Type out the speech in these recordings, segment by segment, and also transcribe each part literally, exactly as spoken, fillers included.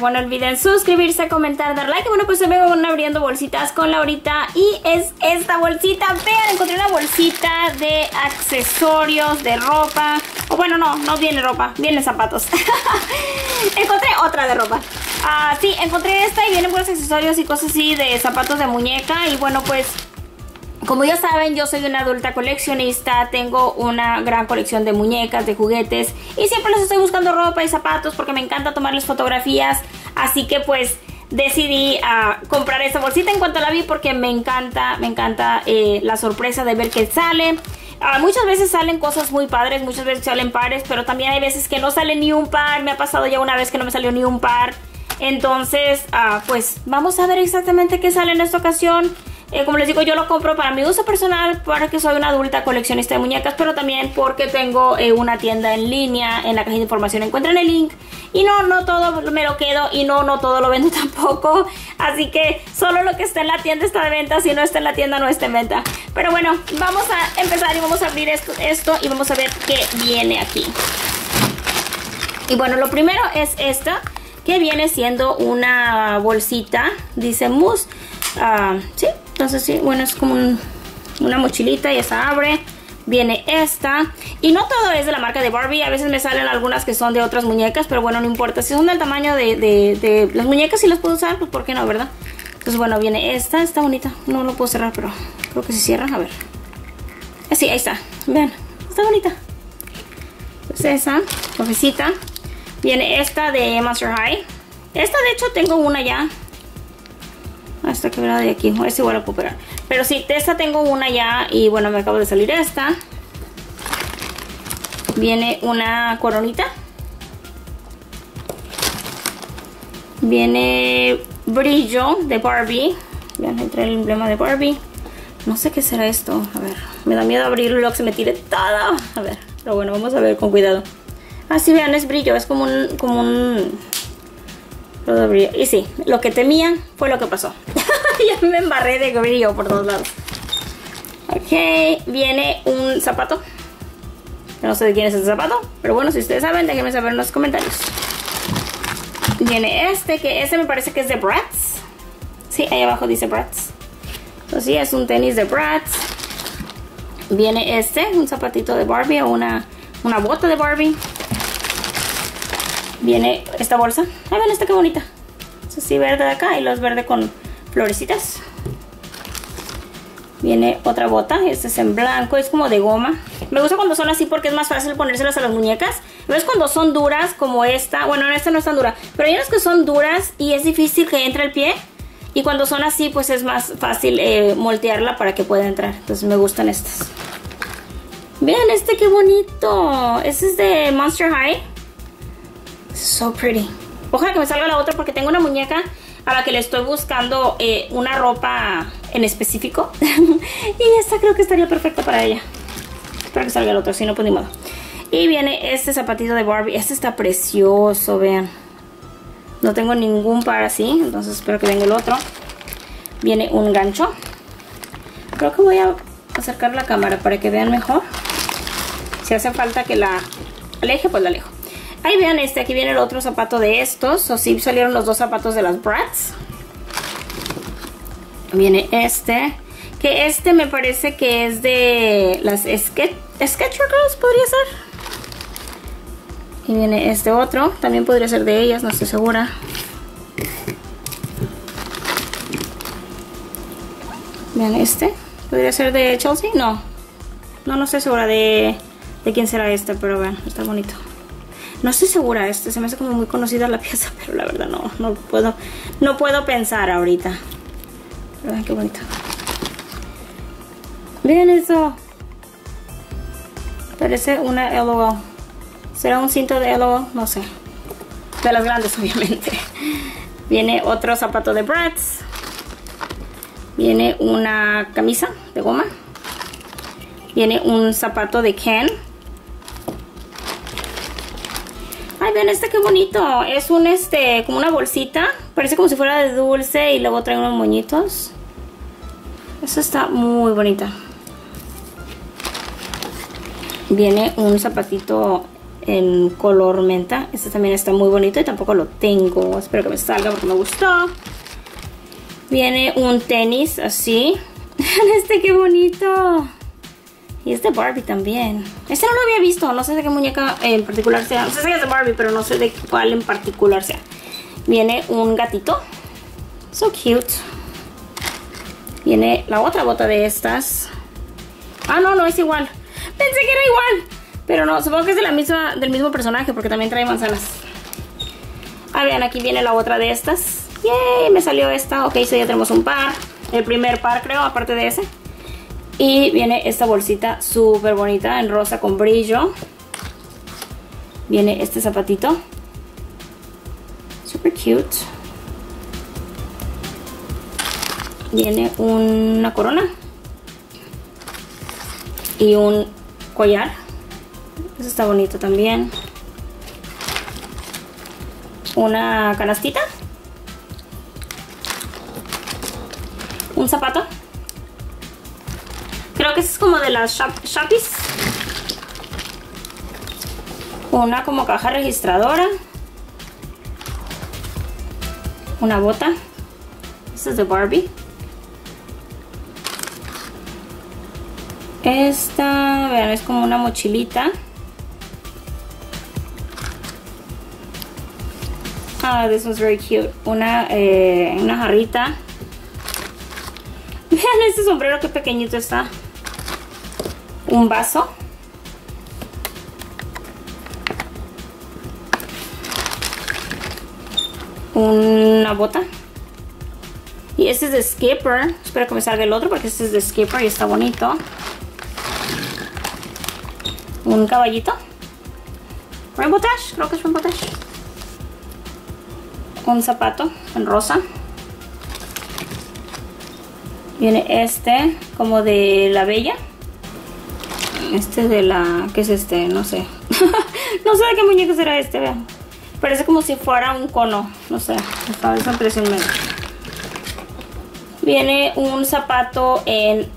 favor no olviden suscribirse, comentar, dar like. Y bueno, pues se me van abriendo bolsitas con Laurita. Y es esta bolsita. Vean, encontré una bolsita de accesorios, de ropa. O bueno, no, no viene ropa, vienen zapatos. Encontré otra de ropa. Ah, sí, encontré esta y vienen buenos accesorios y cosas así de zapatos de muñeca. Y bueno, pues como ya saben, yo soy una adulta coleccionista, tengo una gran colección de muñecas, de juguetes y siempre les estoy buscando ropa y zapatos porque me encanta tomarles fotografías. Así que pues decidí uh, comprar esta bolsita en cuanto la vi porque me encanta, me encanta eh, la sorpresa de ver qué sale. Uh, muchas veces salen cosas muy padres, muchas veces salen pares, pero también hay veces que no sale ni un par. Me ha pasado ya una vez que no me salió ni un par. Entonces, uh, pues vamos a ver exactamente qué sale en esta ocasión. Eh, como les digo, yo lo compro para mi uso personal, porque soy una adulta coleccionista de muñecas, pero también porque tengo eh, una tienda en línea. En la cajita de información encuentran el link. Y no, no todo me lo quedo y no, no todo lo vendo tampoco. Así que solo lo que está en la tienda está de venta. Si no está en la tienda, no está en venta. Pero bueno, vamos a empezar y vamos a abrir esto, esto y vamos a ver qué viene aquí. Y bueno, lo primero es esta, que viene siendo una bolsita. Dice mousse. Uh, sí, entonces sí, bueno, es como un, una mochilita y esa abre. Viene esta. Y no todo es de la marca de Barbie. A veces me salen algunas que son de otras muñecas, pero bueno, no importa. Si son del tamaño de, de, de las muñecas y las puedo usar, pues por qué no, ¿verdad? Entonces bueno, viene esta, está bonita. No lo puedo cerrar, pero creo que se cierra, a ver. Sí, ahí está, vean, está bonita. Pues esa, cafecita. Viene esta de Monster High. Esta de hecho tengo una ya. Esta quebrada de aquí, es igual a puedo pegar. Pero sí, de esta tengo una ya. Y bueno, me acabo de salir esta. Viene una coronita. Viene brillo de Barbie. Vean, entra el emblema de Barbie. No sé qué será esto, a ver. Me da miedo abrirlo y luego se me tire todo. A ver, pero bueno, vamos a ver con cuidado. Ah, sí, vean, es brillo, es como un... Como un... Y sí, lo que temía fue lo que pasó. Ya me embarré de brillo por todos lados. Ok, viene un zapato. No sé de quién es ese zapato, pero bueno, si ustedes saben, déjenme saber en los comentarios. Viene este, que este me parece que es de Bratz. Sí, ahí abajo dice Bratz. Entonces sí, es un tenis de Bratz. Viene este, un zapatito de Barbie o una, una bota de Barbie. Viene esta bolsa. Ay, ven esta qué bonita. Es así verde de acá y los verde con florecitas. Viene otra bota. Este es en blanco. Es como de goma. Me gusta cuando son así porque es más fácil ponérselas a las muñecas. ¿Ves? Cuando son duras como esta. Bueno, esta no es tan dura. Pero hay unas que son duras y es difícil que entre el pie. Y cuando son así pues es más fácil eh, moldearla para que pueda entrar. Entonces me gustan estas. Vean este qué bonito. Este es de Monster High. So pretty. Ojalá que me salga la otra porque tengo una muñeca a la que le estoy buscando eh, una ropa en específico. Y esta creo que estaría perfecta para ella. Espero que salga el otro, si no pues ni modo. Y viene este zapatito de Barbie. Este está precioso, vean. No tengo ningún par así, entonces espero que venga el otro. Viene un gancho. Creo que voy a acercar la cámara para que vean mejor. Si hace falta que la aleje, pues la alejo. Ahí vean este, aquí viene el otro zapato de estos. O sí salieron los dos zapatos de las Bratz. Viene este. Que este me parece que es de las Sketch, Sketcher Girls, podría ser. Y viene este otro. También podría ser de ellas, no estoy segura. Vean este. ¿Podría ser de Chelsea? No. No, no estoy segura de, de quién será este, pero vean, está bonito. No estoy segura, este se me hace como muy conocida la pieza, pero la verdad no, no puedo, no puedo pensar ahorita. Pero vean qué bonito. Miren eso. Parece una L O L. ¿Será un cinto de L O L? No sé. De las grandes, obviamente. Viene otro zapato de Bratz. Viene una camisa de goma. Viene un zapato de Ken. Ay, vean este qué bonito. Es un este, como una bolsita. Parece como si fuera de dulce y luego trae unos moñitos. Esta está muy bonita. Viene un zapatito en color menta. Este también está muy bonito y tampoco lo tengo. Espero que me salga porque me gustó. Viene un tenis así. Este qué bonito. Y es de Barbie también. Este no lo había visto. No sé de qué muñeca en particular sea. No sé si es de Barbie, pero no sé de cuál en particular sea. Viene un gatito. So cute. Viene la otra bota de estas. Ah, no, no es igual. Pensé que era igual. Pero no, supongo que es de la misma, del mismo personaje porque también trae manzanas. Ah, vean, aquí viene la otra de estas. Yay, me salió esta. Ok, so ya tenemos un par. El primer par, creo, aparte de ese. Y viene esta bolsita súper bonita en rosa con brillo. Viene este zapatito. Super cute. Viene una corona. Y un collar. Eso está bonito también. Una canastita. Un zapato. Creo que es como de las Shoppies. Una como caja registradora. Una bota. Esta es de Barbie. Esta, vean, es como una mochilita. Ah, this one's very cute. Una, eh, una jarrita. Vean este sombrero, qué pequeñito está. Un vaso. Una bota. Y este es de Skipper. Espero que me salga el otro porque este es de Skipper y está bonito. Un caballito. Rainbow Dash, creo que es Rainbow Dash. Un zapato en rosa. Viene este como de la Bella. Este de la... ¿qué es este? No sé. No sé de qué muñeco será este, vean. Parece como si fuera un cono. No sé, esta esa impresión me da. Viene un zapato en,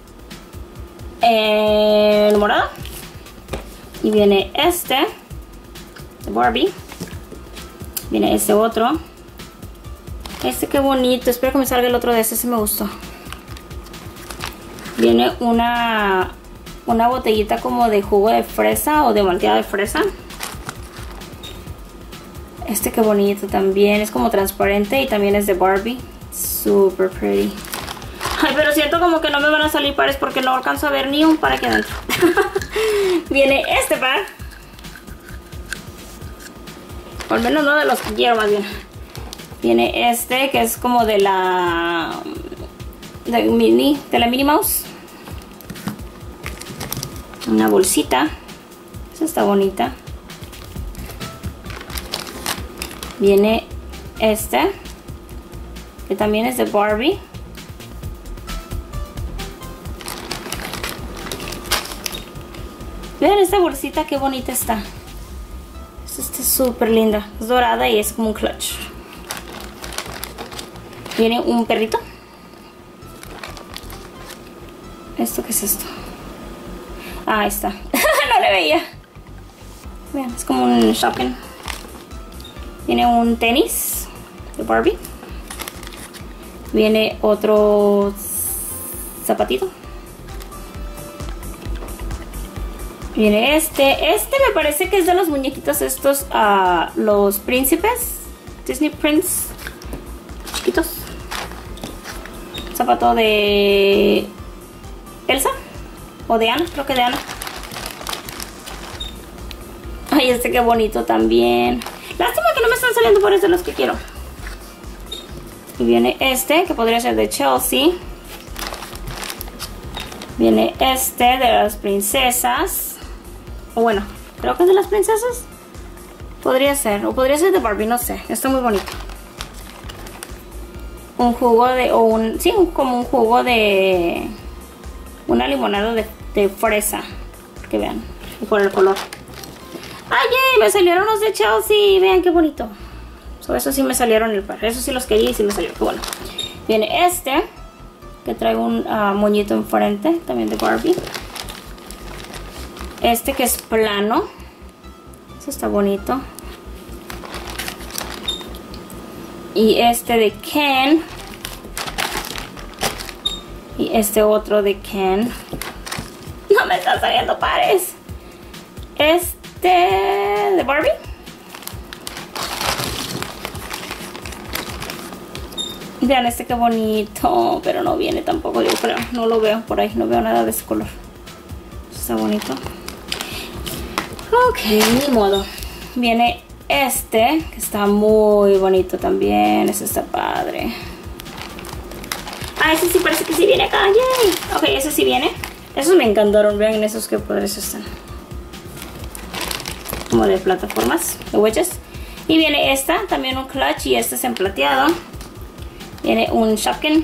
en morado. Y viene este de Barbie. Viene este otro. Este qué bonito. Espero que me salga el otro de este. Ese me gustó. Viene una, una botellita como de jugo de fresa o de malteada de fresa. Este qué bonito también. Es como transparente y también es de Barbie. Super pretty. Ay, pero siento como que no me van a salir pares porque no alcanzo a ver ni un par aquí adentro. Viene este par. O al menos no de los que quiero, más bien. Viene este que es como de la... De, mini, de la Minnie Mouse. Una bolsita. Esta está bonita. Viene este, que también es de Barbie. Vean esta bolsita, qué bonita está. Esta es súper linda. Es dorada y es como un clutch. Viene un perrito. ¿Esto qué es esto? Ah, ahí está. No le veía. Vean, es como un shopping. Viene un tenis de Barbie. Viene otro zapatito. Viene este. Este me parece que es de los muñequitos estos, uh, los príncipes. Disney Prince. Chiquitos. Zapato de Elsa. O de Anna, creo que de Anna. Ay, este qué bonito también. Lástima que no me están saliendo por eso los que quiero. Y viene este, que podría ser de Chelsea. Viene este de las princesas. O bueno, creo que es de las princesas. Podría ser, o podría ser de Barbie, no sé. Está muy bonito. Un jugo de, o un, sí, como un jugo de, una limonada de, de fresa. Que vean, y por el color. ¡Ay, yay! Me salieron los de Chelsea. Vean qué bonito. So, eso sí me salieron el par. Eso sí los quería y sí me salió. Qué bueno. Viene este, que trae un uh, moñito enfrente. También de Barbie. Este que es plano. Eso está bonito. Y este de Ken. Y este otro de Ken. No me están saliendo pares. Este de Barbie. Vean este qué bonito. Pero no viene tampoco, yo creo. No lo veo por ahí. No veo nada de ese color. Está bonito. Ok, ni modo. Viene este, que está muy bonito también. Ese está padre. Ah, ese sí parece que sí viene acá. Yay. Ok, ese sí viene. Esos me encantaron. Vean esos que padres están. Como de plataformas, de wedges. Y viene esta, también un clutch. Y este es en plateado. Viene un Shopkin.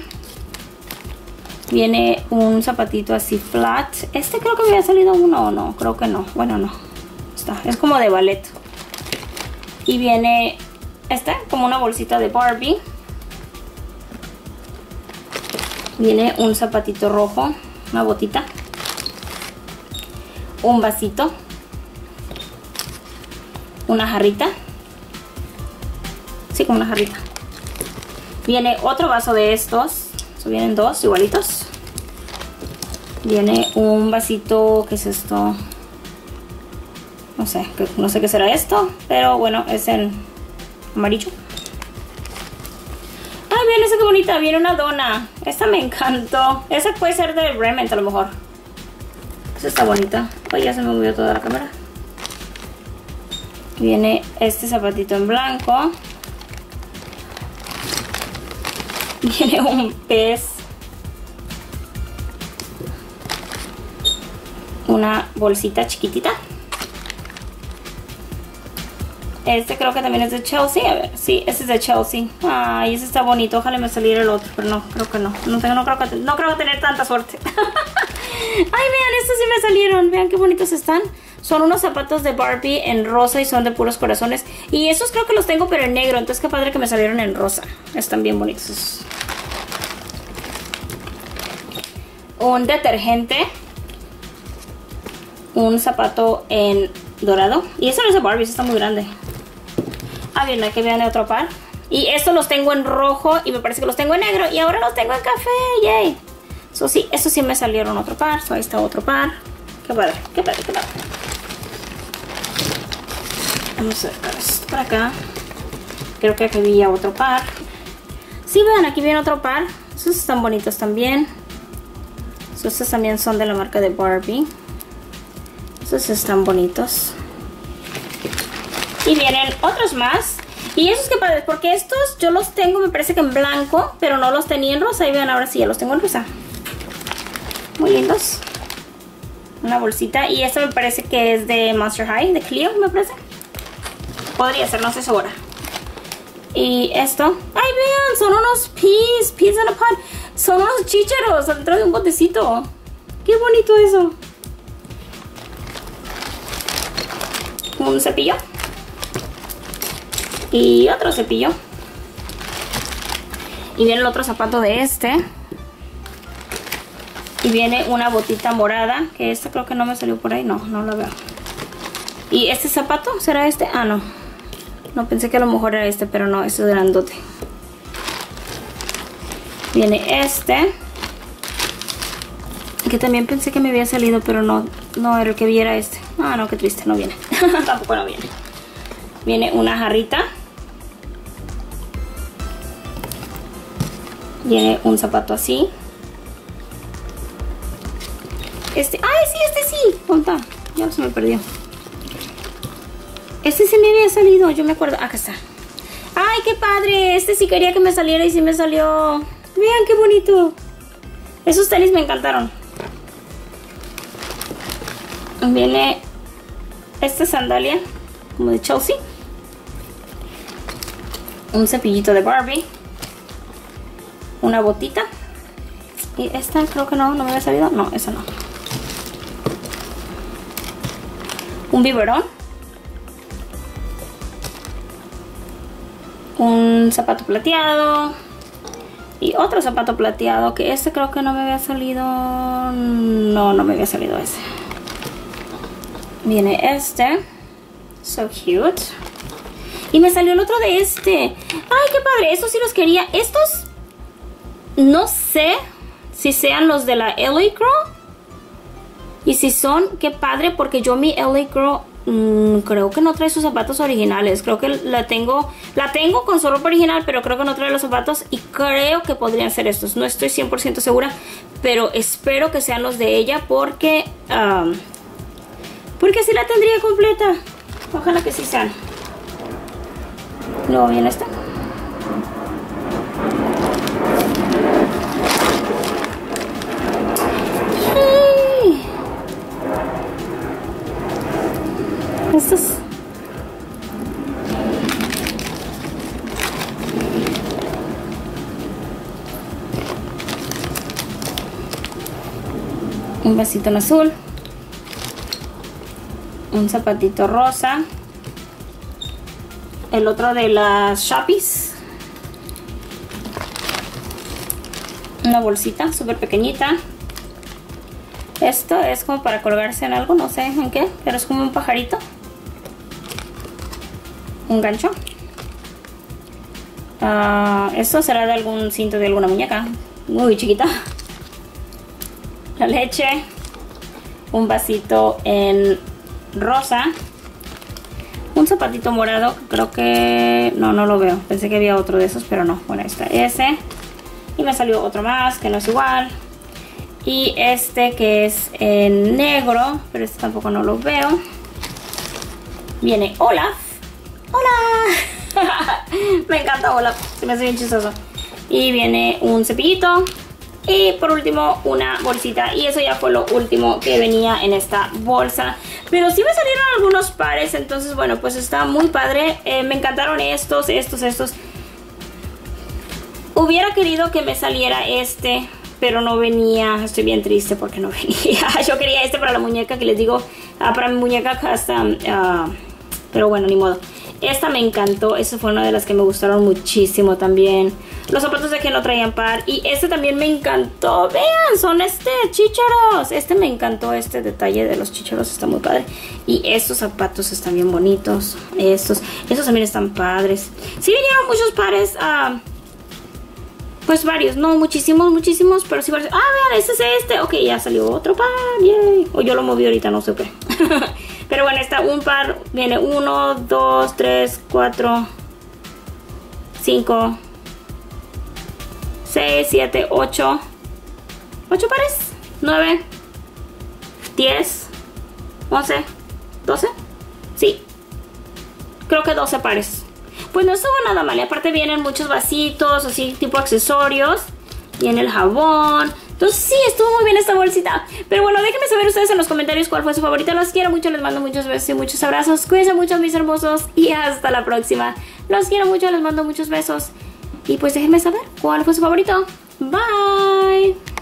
Viene un zapatito así flat. Este creo que me había salido uno o no. Creo que no. Bueno, no. Está. Es como de ballet. Y viene esta, como una bolsita de Barbie. Viene un zapatito rojo. Una botita. Un vasito. Una jarrita. Sí, como una jarrita. Viene otro vaso de estos. So, vienen dos igualitos. Viene un vasito. ¿Qué es esto? No sé, no sé qué será esto. Pero bueno, es en amarillo. Ay, miren esa que bonita. Viene una dona. Esta me encantó. Esa puede ser de Rement a lo mejor. Esa está bonita. Ay, ya se me movió toda la cámara. Viene este zapatito en blanco. Viene un pez. Una bolsita chiquitita. Este creo que también es de Chelsea. A ver, sí, este es de Chelsea. Ay, ese está bonito. Ojalá me saliera el otro, pero no, creo que no. No, tengo, no, creo, que, no creo tener tanta suerte. Ay, vean, estos sí me salieron. Vean qué bonitos están. Son unos zapatos de Barbie en rosa y son de puros corazones. Y esos creo que los tengo, pero en negro. Entonces qué padre que me salieron en rosa. Están bien bonitos. Un detergente. Un zapato en dorado. Y eso no es de Barbie, eso está muy grande. Ah, bien, aquí viene otro par. Y estos los tengo en rojo y me parece que los tengo en negro. Y ahora los tengo en café, yay. So, sí, estos sí me salieron otro par. So, ahí está otro par. Qué padre, qué padre, qué padre. Vamos a sacar esto para acá. Creo que aquí había otro par. Sí, vean, aquí viene otro par. Esos están bonitos también. So, estos también son de la marca de Barbie. Estos están bonitos. Y vienen otros más. Y esos que padres, porque estos yo los tengo, me parece que en blanco, pero no los tenía en rosa. Y vean, ahora sí ya los tengo en rosa. Muy lindos. Una bolsita. Y esta me parece que es de Monster High, de Cleo, me parece. Podría ser, no estoy segura. Y esto. ¡Ay, vean! Son unos peas. Peas in a pot. Son unos chícharos dentro de un botecito. ¡Qué bonito eso! Un cepillo. Y otro cepillo. Y viene el otro zapato de este. Y viene una botita morada. Que esta creo que no me salió por ahí. No, no la veo. ¿Y este zapato? ¿Será este? Ah, no. No, pensé que a lo mejor era este, pero no, este es grandote. Viene este. Que también pensé que me había salido, pero no, no era el que viera este. Ah, no, qué triste, no viene. Tampoco no viene. Viene una jarrita. Viene un zapato así. Este, ¡ay, sí, este sí! ¿Dónde está? Ya se me perdió. Este sí me había salido, yo me acuerdo. Acá está. ¡Ay, qué padre! Este sí quería que me saliera y sí me salió. Vean qué bonito. Esos tenis me encantaron. Viene esta sandalia como de Chelsea. Un cepillito de Barbie. Una botita. Y esta creo que no, no me había salido. No, esa no. Un biberón. Un zapato plateado. Y otro zapato plateado. Que este creo que no me había salido. No, no me había salido ese. Viene este. So cute. Y me salió el otro de este. Ay, qué padre. Estos sí los quería. Estos no sé si sean los de la L A Girl. Y si son, qué padre, porque yo mi L A Girl mmm, creo que no trae sus zapatos originales. Creo que la tengo, la tengo con su ropa original, pero creo que no trae los zapatos. Y creo que podrían ser estos. No estoy cien por ciento segura, pero espero que sean los de ella porque... Um, porque así la tendría completa. Ojalá que sí sean. Luego viene esta. Hey. Estos. Un vasito en azul. Un zapatito rosa. El otro de las Shoppies. Una bolsita súper pequeñita. Esto es como para colgarse en algo, no sé en qué, pero es como un pajarito. Un gancho. Uh, esto será de algún cinto de alguna muñeca. Muy chiquita. La leche. Un vasito en rosa. Un zapatito morado, creo que... No, no lo veo. Pensé que había otro de esos, pero no. Bueno, ahí está ese. Y me salió otro más, que no es igual. Y este que es en negro, pero este tampoco no lo veo. Viene Olaf. ¡Hola! Me encanta Olaf, se me hace bien chistoso. Y viene un cepillito. Y por último una bolsita. Y eso ya fue lo último que venía en esta bolsa. Pero sí me salieron algunos pares. Entonces bueno, pues está muy padre. eh, Me encantaron estos, estos, estos. Hubiera querido que me saliera este, pero no venía. Estoy bien triste porque no venía. Yo quería este para la muñeca, que les digo, uh, para mi muñeca hasta uh, pero bueno, ni modo. Esta me encantó, esa fue una de las que me gustaron muchísimo también. Los zapatos de que no traían par. Y este también me encantó. Vean, son este chícharos. Este me encantó, este detalle de los chícharos está muy padre. Y estos zapatos están bien bonitos. Estos, estos también están padres. Sí vinieron muchos pares. Uh, pues varios, no muchísimos, muchísimos, pero sí varios. Ah, vean, este es este. Ok, ya salió otro par. Yay. O yo lo moví ahorita, no sé qué. Pero bueno, está un par. Viene uno, dos, tres, cuatro, cinco, seis, siete, ocho. ocho pares. nueve, diez, once, doce. Sí. Creo que doce pares. Pues no estuvo nada mal. Y aparte vienen muchos vasitos, así tipo accesorios. Viene el jabón. Entonces sí, estuvo muy bien esta bolsita. Pero bueno, déjenme saber ustedes en los comentarios cuál fue su favorita. Los quiero mucho, les mando muchos besos y muchos abrazos. Cuídense mucho, mis hermosos, y hasta la próxima. Los quiero mucho, les mando muchos besos. Y pues déjenme saber cuál fue su favorito. Bye.